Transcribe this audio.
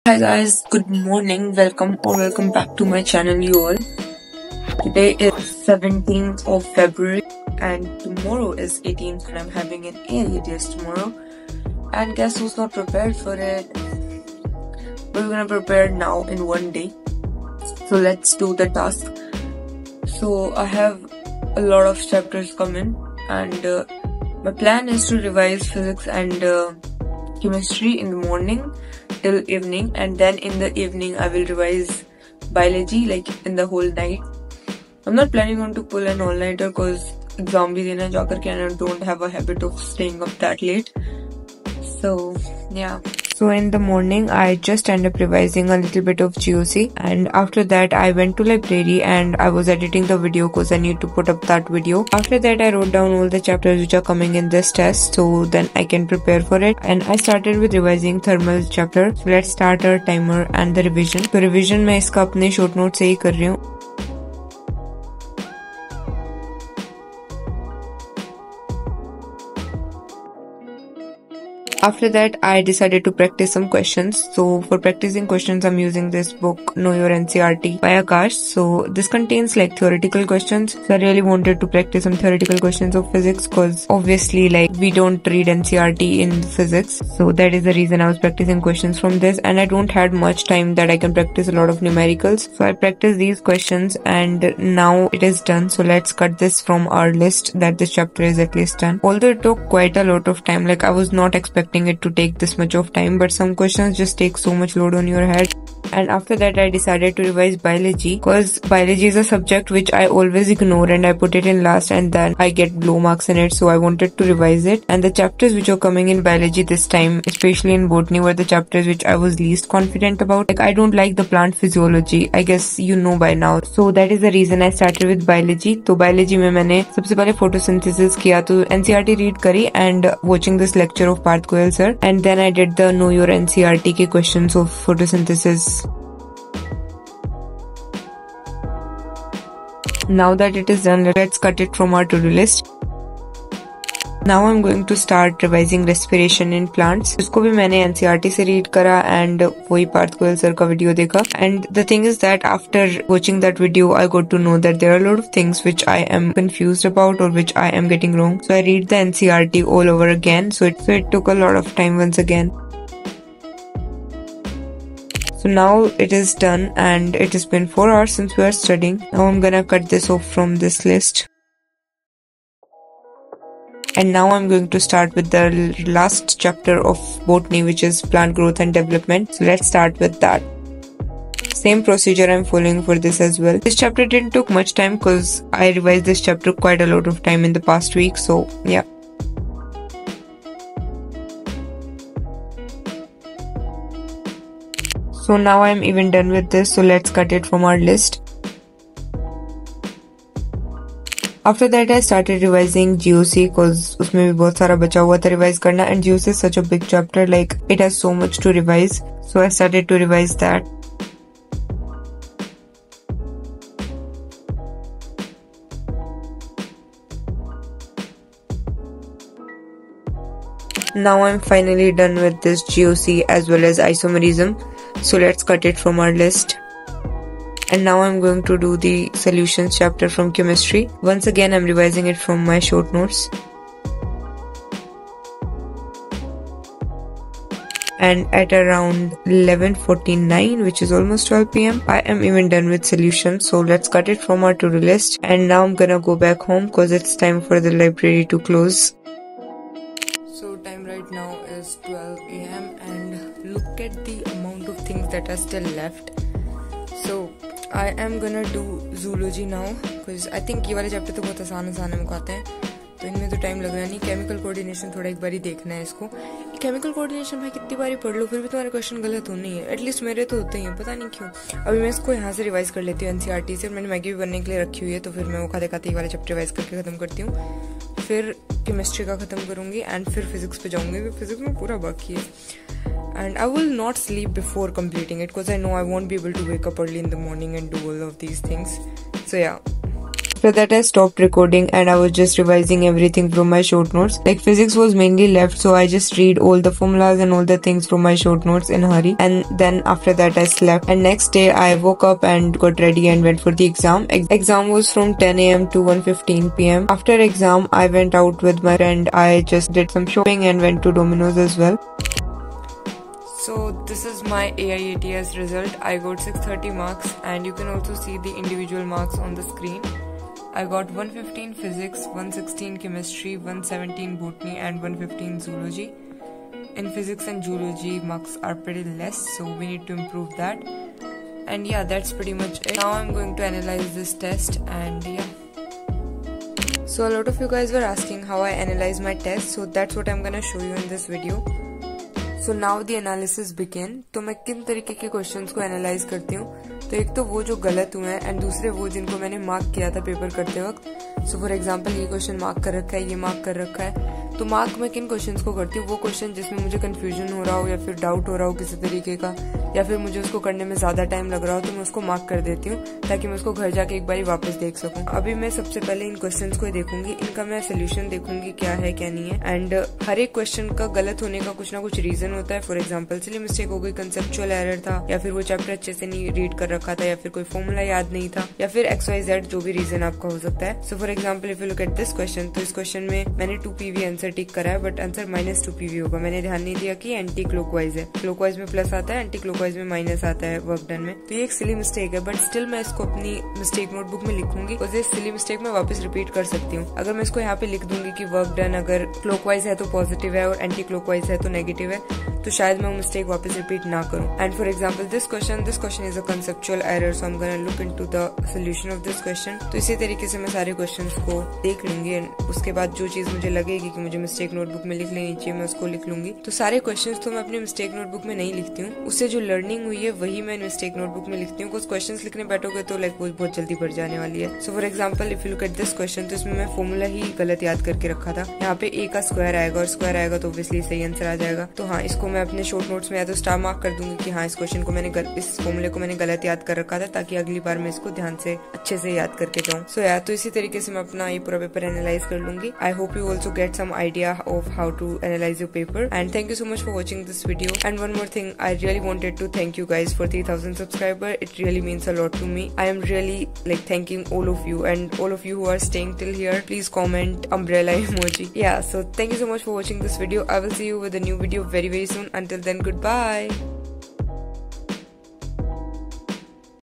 Hi guys, good morning, welcome back to my channel you all. Today is 17th of February and tomorrow is 18th and I'm having an ALEDS tomorrow. And guess who's not prepared for it? We're gonna prepare now in one day. So let's do the task. So I have a lot of chapters coming and my plan is to revise physics and chemistry in the morning till evening, and then in the evening I will revise biology like in the whole night. I'm not planning on to pull an all-nighter because exam bhi dena ja karke and I don't have a habit of staying up that late. So yeah. So in the morning I just end up revising a little bit of GOC, and after that I went to library and I was editing the video because I need to put up that video. After that I wrote down all the chapters which are coming in this test so then I can prepare for it, and I started with revising thermal chapter. So let's start our timer and the revision. So revision मैं इसका अपने short note से ही कर रही हूँ. After that, I decided to practice some questions. So for practicing questions, I'm using this book, Know Your NCERT by Akash. So this contains like theoretical questions. So I really wanted to practice some theoretical questions of physics because obviously like we don't read NCERT in physics. So that is the reason I was practicing questions from this, and I don't had much time that I can practice a lot of numericals. So I practiced these questions and now it is done. So let's cut this from our list that this chapter is at least done. Although it took quite a lot of time, like I was not expecting it to take this much of time, but some questions just take so much load on your head. And after that I decided to revise biology because biology is a subject which I always ignore and I put it in last and then I get low marks in it, so I wanted to revise it. And the chapters which are coming in biology this time, especially in botany, were the chapters which I was least confident about. Like I don't like the plant physiology, I guess you know by now, so that is the reason I started with biology. तो biology में मैंने सबसे पहले photosynthesis किया, तो NCERT read करी and watching this lecture of Parth Goyal sir, and then I did the Know Your NCERT के questions of photosynthesis. Now that it is done, let's cut it from our to-do list. Now I'm going to start revising respiration in plants. उसको भी मैंने NCERT से read करा and वही Parth Goyal sir का video देखा. And the thing is that after watching that video, I got to know that there are a lot of things which I am confused about or which I am getting wrong. So I read the NCERT all over again. So it took a lot of time once again. So now it is done and it has been 4 hours since we are studying. Now I'm gonna cut this off from this list. And now I'm going to start with the last chapter of botany, which is plant growth and development. So let's start with that. Same procedure I'm following for this as well. This chapter didn't took much time because I revised this chapter quite a lot of time in the past week. So yeah. So now I'm even done with this, so let's cut it from our list. After that I started revising GOC because उसमें भी बहुत सारा बचा हुआ था revise करना, and GOC is such a big chapter, like it has so much to revise. So I started to revise that. Now I'm finally done with this GOC as well as isomerism. So let's cut it from our list. And now I'm going to do the solutions chapter from chemistry. Once again I'm revising it from my short notes. And at around 11:49, which is almost 12 p.m, I am even done with solutions. So let's cut it from our to-do list. And now I'm gonna go back home because it's time for the library to close. So time right now is 12 a.m. and look at the amount of things that are still left. So I am gonna do zoology now because I think ये वाले chapter तो बहुत आसान है मेरे को आते हैं, तो इनमें तो टाइम लग रहा नहीं. केमिकल कोऑर्डिनेशन थोड़ा एक बारी देखना है इसको. केमिकल कोऑर्डिनेशन भाई कितनी बारी पढ़ लो फिर भी तुम्हारे क्वेश्चन गलत होने ही है. एटलीस्ट मेरे तो होते ही हैं, पता नहीं क्यों. अभी मैं इसको यहाँ से रिवाइज कर लेती हूँ NCERT से. मैंने मैगी भी बनने के लिए रखी हुई है, तो फिर मैं वो खाते खाते ये वाले चैप्टर रिवाइज करके खत्म करती हूँ. फिर केमिस्ट्री का खत्म करूँगी एंड फिर फिजिक्स पे जाऊँगी. फिजिक्स में पूरा बाकी है. And I will not sleep before completing it because I know I won't be able to wake up early in the morning and do all of these things. So yeah. After that I stopped recording and I was just revising everything from my short notes. Like physics was mainly left, so I just read all the formulas and all the things from my short notes in a hurry, and then after that I slept. And next day I woke up and got ready and went for the exam. Exam was from 10 AM to 1:15 PM. After exam I went out with my friend. I just did some shopping and went to Domino's as well. So this is my AIATS result. I got 630 marks, and you can also see the individual marks on the screen. I got 115 physics, 116 chemistry, 117 botany and 115 zoology. In physics and zoology marks are pretty less, so we need to improve that. And yeah, that's pretty much it. Now I'm going to analyze this test, and yeah. So a lot of you guys were asking how I analyze my test, so that's what I'm gonna show you in this video. So now the analysis begin. तो मैं किन तरीके के questions को analyse करती हूँ? तो एक तो वो जो गलत हुए हैं, एंड दूसरे वो जिनको मैंने मार्क किया था पेपर करते वक्त. सो फॉर एग्जांपल ये क्वेश्चन मार्क कर रखा है, ये मार्क कर रखा है. तो मार्क मैं किन क्वेश्चंस को करती हूँ? वो क्वेश्चन जिसमें मुझे कंफ्यूजन हो रहा हो या फिर डाउट हो रहा हो किसी तरीके का, या फिर मुझे उसको करने में ज्यादा टाइम लग रहा हो, तो मैं उसको मार्क कर देती हूँ ताकि मैं उसको घर जाके एक बार वापस देख सकूँ. अभी मैं सबसे पहले इन क्वेश्चंस को देखूंगी, इनका मैं सोल्यूशन देखूंगी क्या है क्या नहीं है. एंड हर एक क्वेश्चन का गलत होने का कुछ ना कुछ रीजन होता है. फॉर एग्जाम्पल चलिए मिस्टेक हो गई, कंसेप्चुअल एरर था, या फिर वो चैप्टर अच्छे से नहीं रीड कर रखा था, या फिर कोई फॉर्मूला याद नहीं था, या फिर XYZ जो भी रीजन आपका हो सकता है. So for example if you look at this question, तो इस क्वेश्चन में मैंने 2 PV आंसर टिक करा है, बट आंसर -2 PV होगा. मैंने ध्यान नहीं दिया कि एंटी क्लॉकवाइज है. क्लॉकवाइज में प्लस आता है, एंटी क्लॉकवाइज में माइनस आता है वर्क डन में. तो ये एक सिली मिस्टेक है, बट स्टिल मैं इसको अपनी मिस्टेक नोटबुक में लिखूंगी, और ये सिली मिस्टेक मैं वापस रिपीट कर सकती हूँ. अगर मैं इसको यहाँ पे लिख दूंगी कि वर्क डन अगर क्लॉकवाइज है तो पॉजिटिव है और एंटी क्लॉकवाइज है तो नेगेटिव है, तो शायद मैं वो मिस्टेक वापस रिपीट ना करूं. And for example this question is a conceptual error, so I am gonna look into the solution of this question. तो इसी तरीके से मैं सारे क्वेश्चंस को देख लूंगी, एंड उसके बाद जो चीज मुझे लगेगी कि मुझे मिस्टेक नोटबुक में लिख लेनी चाहिए, मैं उसको लिख लूंगी. तो सारे क्वेश्चंस तो मैं अपनी मिस्टेक नोटबुक में नहीं लिखती हूँ, उससे जो लर्निंग हुई है वही मैं मिस्टेक नोटबुक में लिखती हूँ. कुछ क्वेश्चंस लिखने बैठोगे तो लाइक वो बहुत जल्दी बढ़ जाने वाली है. So for example if you look at this question, तो इसमें मैं फॉर्मूला ही गलत याद करके रखा था. यहाँ पे A का स्क्वायर आएगा, और स्क्वायर आएगा तो ऑब्वियसली सही आंसर आ जाएगा. तो हाँ, इसको मैं अपने शॉर्ट नोट्स में या तो स्टार मार्क कर दूंगी कि हाँ इस क्वेश्चन को इस फॉर्मूले को मैंने गलत याद कर रखा था, ताकि अगली बार मैं इसको ध्यान से अच्छे से याद करके जाऊँ. सो यार, तो इसी तरीके से मैं अपना ये पूरा पेपर एनालाइज कर लूंगी. I hope you also get some idea of how to analyse your paper, and thank you so much for watching this video. And one more thing, I really wanted to thank you guys for 3000 subscribers. It really means a lot to me. I am really like thanking all of you, and all of you who are staying till here, please comment umbrella emoji. Yeah, so thank you so much for watching this video. I will see you with a new video very soon. Until then, goodbye.